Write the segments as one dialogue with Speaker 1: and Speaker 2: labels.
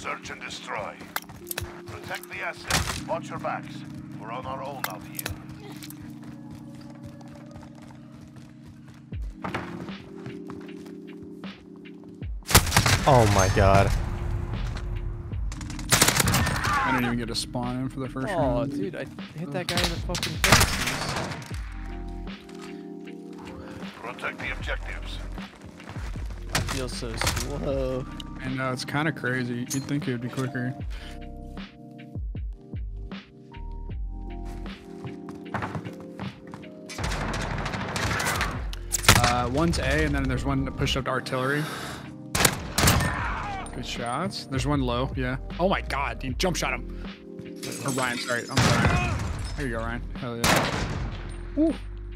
Speaker 1: Search and destroy. Protect the assets. Watch your backs. We're on our own out here.
Speaker 2: Oh my god.
Speaker 3: I didn't even get a spawn in for the first
Speaker 4: Oh,
Speaker 3: round.
Speaker 4: dude, I hit that guy in the fucking face.
Speaker 1: Protect the objectives.
Speaker 4: I feel so slow.
Speaker 3: I know, it's kind of crazy. You'd think it would be quicker. One's A, and then there's one that pushed up to artillery. Good shots. There's one low, yeah. Oh my god, dude, jump shot him. Or Ryan, sorry. I'm sorry. There you go, Ryan. Hell yeah. Woo.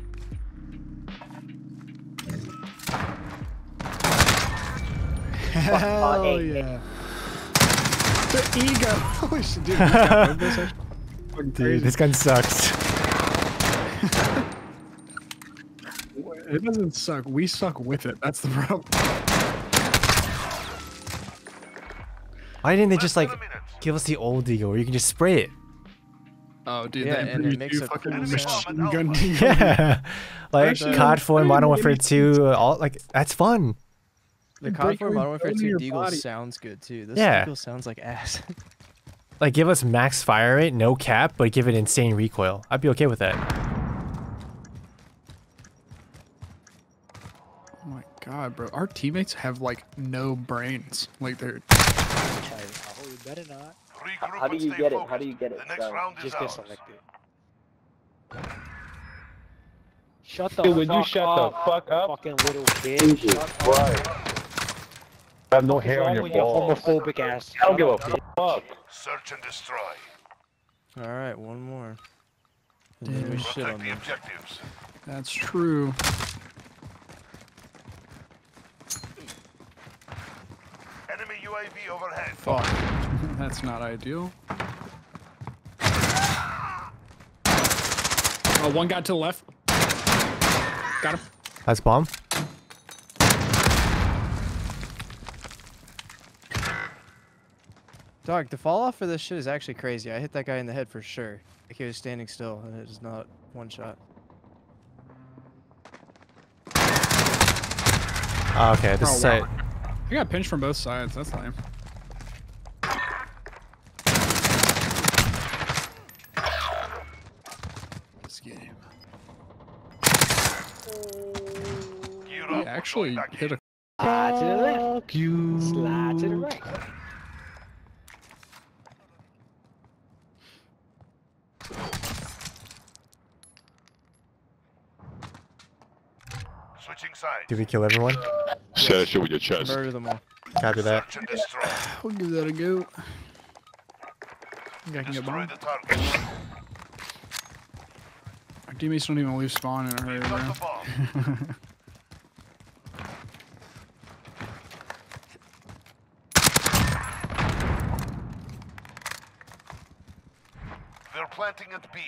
Speaker 3: Hell yeah. The ego. Holy shit, dude. This is fucking
Speaker 2: Dude,
Speaker 3: crazy.
Speaker 2: this gun sucks.
Speaker 3: It doesn't suck. We suck with it. That's the problem.
Speaker 2: Why didn't they just like give us the old Deagle where you can just spray it?
Speaker 3: Oh, dude,
Speaker 4: Yeah,
Speaker 3: that
Speaker 4: and it makes a
Speaker 3: fucking
Speaker 4: cool
Speaker 3: machine
Speaker 1: sound.
Speaker 3: gun.
Speaker 2: Yeah, like
Speaker 3: Actually,
Speaker 2: COD 4 and Modern Warfare 2, all like that's fun.
Speaker 4: The
Speaker 3: You
Speaker 4: COD
Speaker 3: break
Speaker 4: 4
Speaker 3: every
Speaker 4: Modern Warfare
Speaker 3: bone in
Speaker 4: 2
Speaker 3: your
Speaker 4: Deagle
Speaker 3: body.
Speaker 4: sounds good too. This
Speaker 2: Yeah.
Speaker 4: Deagle sounds like ass.
Speaker 2: Like give us max fire rate, no cap, but give it insane recoil. I'd be okay with that.
Speaker 3: Oh my god, bro. Our teammates have like no brains. Like they're.
Speaker 5: Oh, you better not.
Speaker 1: Regroup
Speaker 5: How do
Speaker 1: and
Speaker 5: you
Speaker 1: stay
Speaker 5: get it?
Speaker 1: focused.
Speaker 5: How do you get it?
Speaker 1: The next
Speaker 5: So,
Speaker 1: round is
Speaker 5: just get
Speaker 1: ours.
Speaker 5: selected. Shut the
Speaker 6: Dude, would
Speaker 5: fuck
Speaker 6: you shut
Speaker 5: up,
Speaker 6: the fuck up?
Speaker 5: fucking little bitch. Shut
Speaker 6: Right.
Speaker 5: up.
Speaker 6: I have no
Speaker 5: What's
Speaker 6: hair
Speaker 5: wrong
Speaker 6: on your
Speaker 5: with your
Speaker 6: balls.
Speaker 5: homophobic ass?
Speaker 6: I don't give a
Speaker 5: Shut up,
Speaker 6: fuck.
Speaker 1: Search and destroy.
Speaker 4: All right, one more. And then we shit
Speaker 1: Protect
Speaker 4: on
Speaker 1: the
Speaker 4: them.
Speaker 1: objectives.
Speaker 3: That's true.
Speaker 1: Enemy UAV overhead.
Speaker 3: Fuck. That's not ideal. Oh, one got to the left. Got him.
Speaker 2: That's bomb.
Speaker 4: Dog, the fall off for this shit is actually crazy. I hit that guy in the head for sure. Like he was standing still, and it is not one shot.
Speaker 2: Oh, okay, this
Speaker 3: Oh,
Speaker 2: is
Speaker 3: wow.
Speaker 2: it.
Speaker 3: I got pinched from both sides. That's lame. This game.
Speaker 1: Gear
Speaker 3: He
Speaker 1: up.
Speaker 3: actually
Speaker 1: Going back
Speaker 3: hit a.
Speaker 5: Slide to the left.
Speaker 2: Fuck you.
Speaker 5: Slide to the right.
Speaker 1: Switching sides.
Speaker 2: Did we kill everyone?
Speaker 6: Say that shit with your chest.
Speaker 4: Murder them all.
Speaker 2: Copy that.
Speaker 1: Search and destroy.
Speaker 3: We'll give that a go. I think I can get
Speaker 1: Destroy
Speaker 3: bomb.
Speaker 1: the target.
Speaker 3: Our teammates don't even leave spawn in a hurry,
Speaker 1: Got
Speaker 3: bro.
Speaker 1: the bomb. They're planting at B.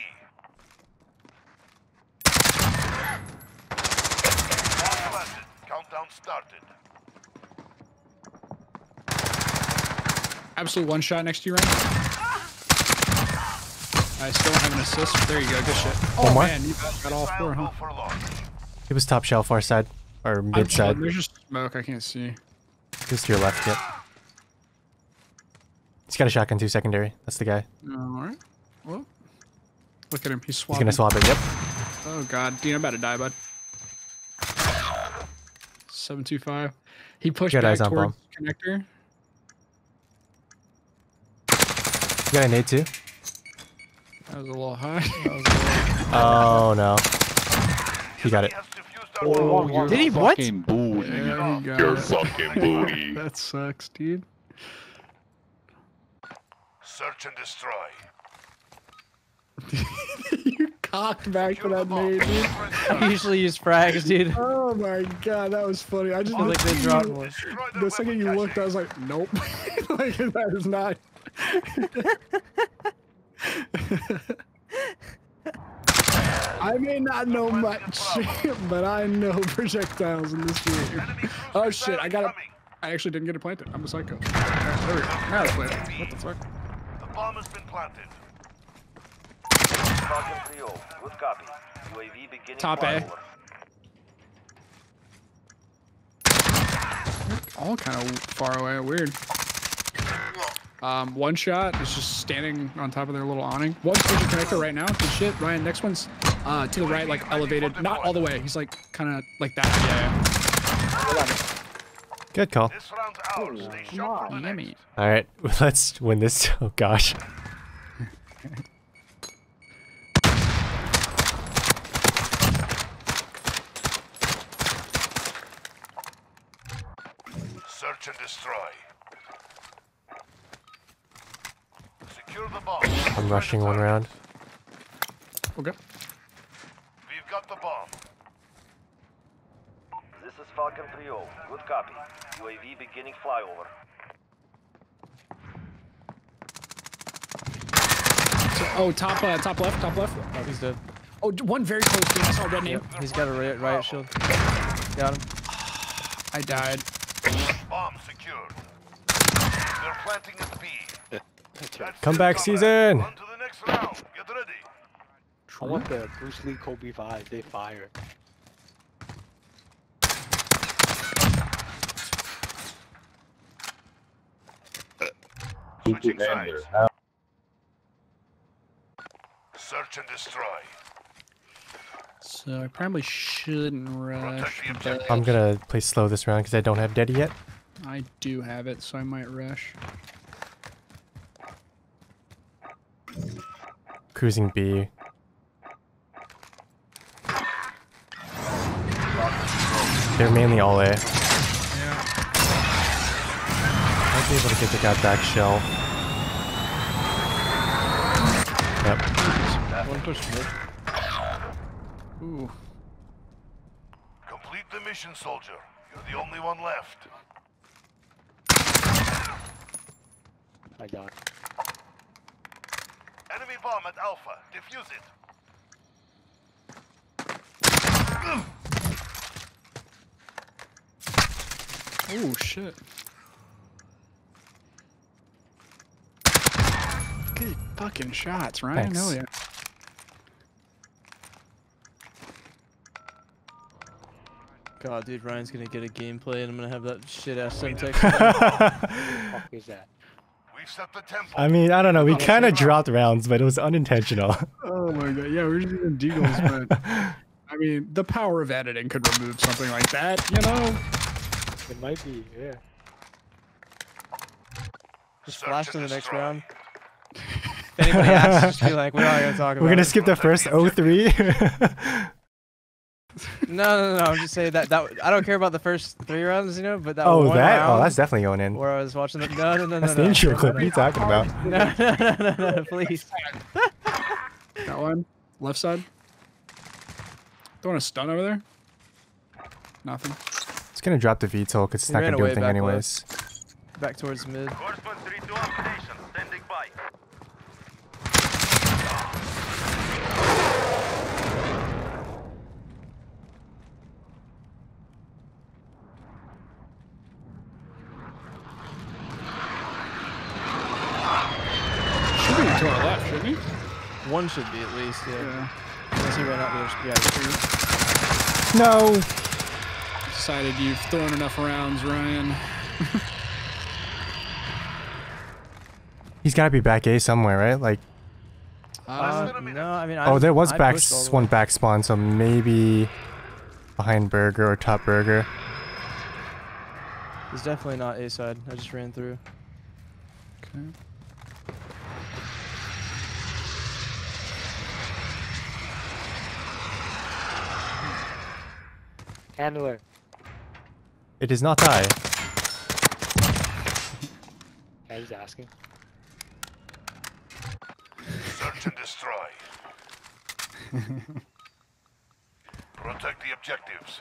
Speaker 1: Bomb planted. Countdown started.
Speaker 3: Absolute one shot next to you, Ryan. I still don't have an assist. There you go. Good shit.
Speaker 2: One
Speaker 3: Oh
Speaker 2: more?
Speaker 3: man, you got all four, huh?
Speaker 1: Go for launch.
Speaker 2: It was top shelf, far side. Or mid side.
Speaker 3: There's just smoke. I can't see.
Speaker 2: Just to your left, yep. He's got a shotgun too, secondary. That's the guy.
Speaker 3: All right. Well, look at him. He's
Speaker 2: He's
Speaker 3: swapping.
Speaker 2: gonna swap it, yep.
Speaker 3: Oh god, Dean, I'm about to die, bud. 725. He pushed
Speaker 2: Got
Speaker 3: back
Speaker 2: eyes on
Speaker 3: towards the connector.
Speaker 2: You got a nade too?
Speaker 3: That was a little high.
Speaker 2: Oh no. He got it.
Speaker 1: Has defused our bomb.
Speaker 6: You're
Speaker 4: Did he? What?
Speaker 6: fucking booty.
Speaker 3: Yeah, he got
Speaker 6: You're
Speaker 3: it.
Speaker 6: fucking booty.
Speaker 3: That sucks, dude.
Speaker 1: Search and destroy.
Speaker 3: You cocked back for that nade, dude.
Speaker 4: I usually use frags, dude.
Speaker 3: Oh my god, that was funny. I just
Speaker 4: I feel like they dropped one.
Speaker 3: the second you looked, I was like, nope. Like that is not. I may not know much, but I know projectiles in this game. Oh shit, I got a I actually didn't get it planted. I'm a psycho. There we go. Now it's planted. What the fuck?
Speaker 1: The bomb has been planted.
Speaker 7: Falcon 3-0. Good copy. UAV beginning
Speaker 3: Top A.
Speaker 7: flyover.
Speaker 3: All kind of far away. Weird. One shot is just standing on top of their little awning. One's pushing connector right now. Good shit. Ryan, next one's to the right, like elevated. Not all the way. He's like kind of like that. Yeah.
Speaker 2: Good call.
Speaker 1: This round's ours. Stay sharp for the
Speaker 3: Yummy.
Speaker 1: next.
Speaker 2: All right, let's win this. Oh gosh.
Speaker 1: Search and destroy. Secure the bomb.
Speaker 2: I'm rushing one round.
Speaker 3: Okay.
Speaker 1: We've got the bomb.
Speaker 7: This is Falcon 3-0. Good copy. UAV beginning flyover.
Speaker 3: Oh, top left, top left.
Speaker 4: Oh, he's dead.
Speaker 3: Oh, one very close to me. I saw a red name.
Speaker 4: Yep, he's got a riot shield. Got him.
Speaker 3: I died.
Speaker 1: Bomb secured. They're planting at B. That's
Speaker 2: Come
Speaker 1: it,
Speaker 2: back,
Speaker 1: comrade.
Speaker 2: season.
Speaker 1: On to the next round. Get ready.
Speaker 5: I want the Bruce Lee Kobe 5. They fire.
Speaker 1: Switching sides. Search and destroy.
Speaker 3: So I probably shouldn't rush,
Speaker 1: Protect the
Speaker 3: but
Speaker 1: objective.
Speaker 2: I'm gonna play slow this round because I don't have Daddy yet.
Speaker 3: I do have it, so I might rush.
Speaker 2: Cruising B. They're mainly all A.
Speaker 3: Yeah.
Speaker 2: I'll be able to get the guy back shell. Yep.
Speaker 4: One push mid.
Speaker 3: Ooh.
Speaker 1: Complete the mission, soldier. You're the only one left.
Speaker 5: I got.
Speaker 1: Enemy bomb at Alpha. Defuse it.
Speaker 3: Oh shit. Good fucking shots, Ryan.
Speaker 2: Thanks.
Speaker 3: Hell yeah.
Speaker 4: God, dude, Ryan's gonna get a gameplay and I'm gonna have that shit ass Semtex.
Speaker 5: Fuck is that?
Speaker 1: We've set the tempo.
Speaker 2: I mean, I don't know. We kind of dropped rounds, but it was unintentional.
Speaker 3: Oh my god. Yeah, we're just doing deagles, but I mean, the power of editing could remove something like that, you know?
Speaker 5: It might be, yeah.
Speaker 4: Just
Speaker 1: Search
Speaker 4: flash
Speaker 1: and
Speaker 4: to the next
Speaker 1: destroy.
Speaker 4: round. If anybody asks, just be like, we're not gonna talk about
Speaker 2: We're gonna
Speaker 4: it.
Speaker 2: skip the first 03.
Speaker 4: No, I'm just saying that I don't care about the first 3 rounds, you know, but that
Speaker 2: Oh,
Speaker 4: one
Speaker 2: that?
Speaker 4: round
Speaker 2: Oh, that's definitely going in.
Speaker 4: where I was watching the no.
Speaker 2: That's the intro clip. What are you talking about?
Speaker 4: No, please.
Speaker 3: That one. Left side. Throwing a stun over there. Nothing.
Speaker 2: It's gonna drop the VTOL because it's
Speaker 4: He
Speaker 2: not
Speaker 4: ran
Speaker 2: gonna do
Speaker 4: away
Speaker 2: anything
Speaker 4: back
Speaker 2: anyways.
Speaker 4: Back towards mid.
Speaker 7: Horseman 3-2 on station. Standing by.
Speaker 3: Should be to our left, shouldn't he?
Speaker 4: One should be at least, yeah.
Speaker 3: Yeah.
Speaker 4: Unless he ran out there, yeah, 2.
Speaker 2: No.
Speaker 3: Decided you've thrown enough rounds, Ryan.
Speaker 2: He's gotta be back A somewhere, right? Like,
Speaker 4: No, I mean,
Speaker 2: oh, there was
Speaker 4: I
Speaker 2: back
Speaker 4: pushed all the
Speaker 2: one
Speaker 4: way.
Speaker 2: back spawn, so maybe behind Burger or top Burger.
Speaker 4: He's definitely not A side. I just ran through.
Speaker 3: Okay.
Speaker 5: Handler.
Speaker 2: It is not I.
Speaker 5: Yeah, he's asking.
Speaker 1: Search and destroy. Protect the objectives.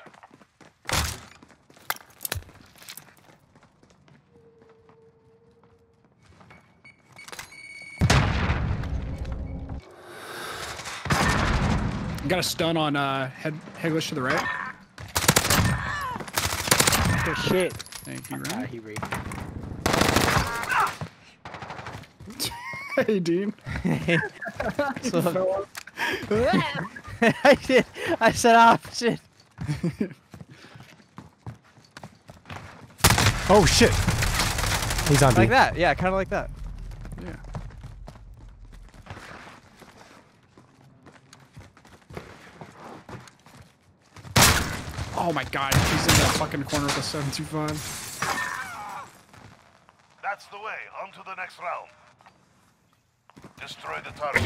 Speaker 3: Got a stun on headless to the right.
Speaker 5: Oh shit.
Speaker 3: Thank you, Ryan.
Speaker 5: He raped me.
Speaker 3: Hey, Dean.
Speaker 4: So, I did. I said, "Oh shit."
Speaker 2: Oh shit. He's on B.
Speaker 4: Like that. Yeah, kind of like that.
Speaker 3: Yeah. Oh my god, he's in that fucking corner with a 725.
Speaker 1: That's the way. On to the next round. Destroy the target.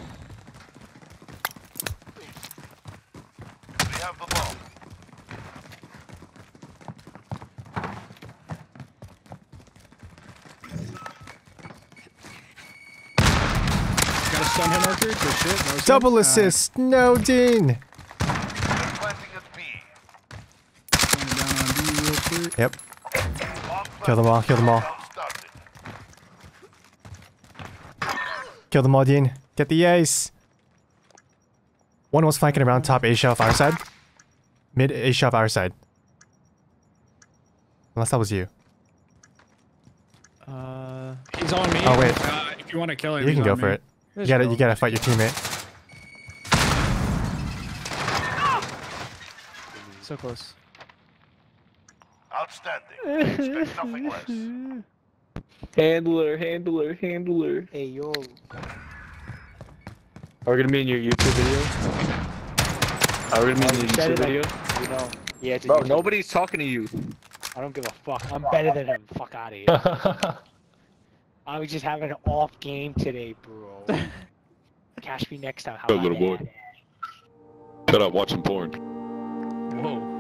Speaker 1: We have the bomb.
Speaker 3: Got a stun hit marker? Good shit. That was
Speaker 2: Double
Speaker 3: good.
Speaker 2: assist. No, Dean.
Speaker 1: They're planting at B.
Speaker 3: Going down on B real quick.
Speaker 2: Yep.
Speaker 1: Bomb
Speaker 2: Kill them all. Kill them all.
Speaker 1: round started.
Speaker 2: Kill them all, Dean. Get the ace. One was flanking around top A shelf our side. Mid A shelf our side. Unless that was you.
Speaker 3: He's on me.
Speaker 2: Oh, wait.
Speaker 3: If you want to kill him,
Speaker 2: You
Speaker 3: he's
Speaker 2: can go
Speaker 3: on
Speaker 2: for
Speaker 3: me.
Speaker 2: it. You gotta fight your teammate.
Speaker 4: So close.
Speaker 1: Outstanding. Expect nothing less.
Speaker 5: Handler. Hey, yo.
Speaker 6: Are we gonna be in your YouTube video? Are we gonna be in your
Speaker 5: Said
Speaker 6: YouTube
Speaker 5: it,
Speaker 6: video?
Speaker 5: You know. Yeah, it's a
Speaker 6: Bro,
Speaker 5: YouTube.
Speaker 6: nobody's talking to you.
Speaker 5: I don't give a fuck. I'm better than him. Fuck out of here. I was just having an off game today, bro. Catch me next time. How
Speaker 6: Good
Speaker 5: about
Speaker 6: little boy.
Speaker 5: that?
Speaker 6: Shut up, watch some porn.
Speaker 3: Whoa.